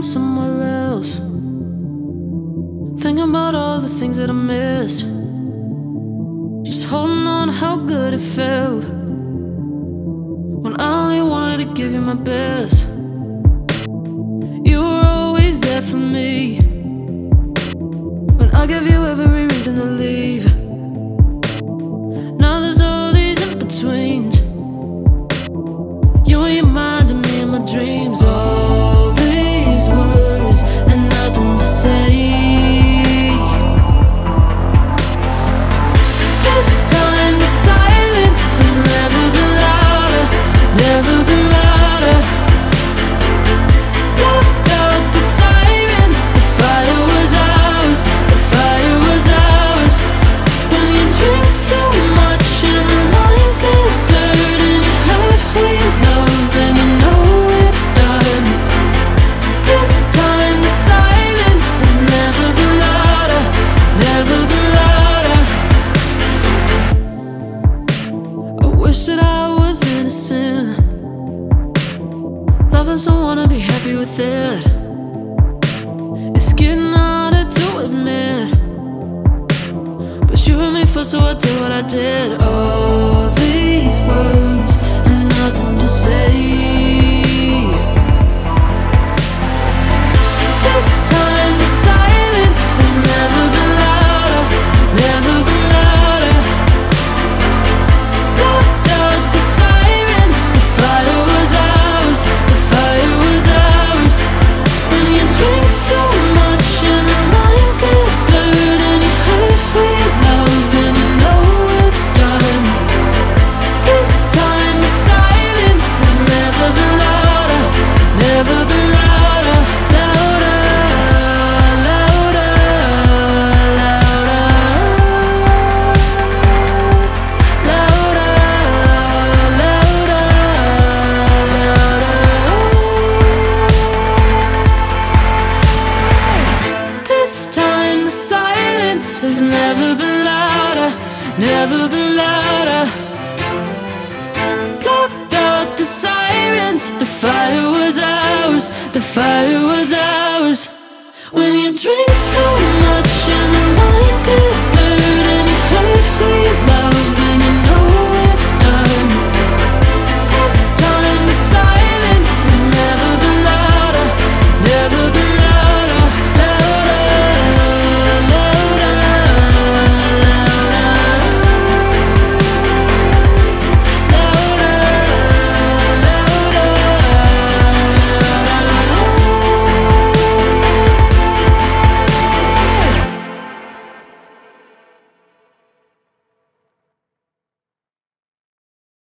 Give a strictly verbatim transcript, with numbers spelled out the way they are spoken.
somewhere else, thinking about all the things that I missed, just holding on to how good it felt when I only wanted to give you my best. You were always there for me when I gave you every reason to leave. Now there's all these in-betweens, you and your mind and me and my dreams. All these words and nothing to say. This time the silence has never been louder, never been louder. Blocked out the sirens, the fire was ours, the fire was ours. When you drink too much and the lines get blurred and you hurt who you love and you know it's done. This time the silence has never been louder, never been louder. I wish that I was innocent, loving someone and be happy with it. It's getting harder to admit, but you hurt me first, so I did what I did. All these words and nothing to say. This time the silence has never been louder, never been louder. Blocked out the sirens, the fire was ours, the fire was ours. When you drink too much and the lines get blurred and you hurt who you love and you know it's done. This time the silence has never been louder, never been louder. Louder, louder, louder, louder, louder. This time the silence has never been louder, never been louder. Blocked out the sirens, the fire was ours, the fire was ours. When you drink too much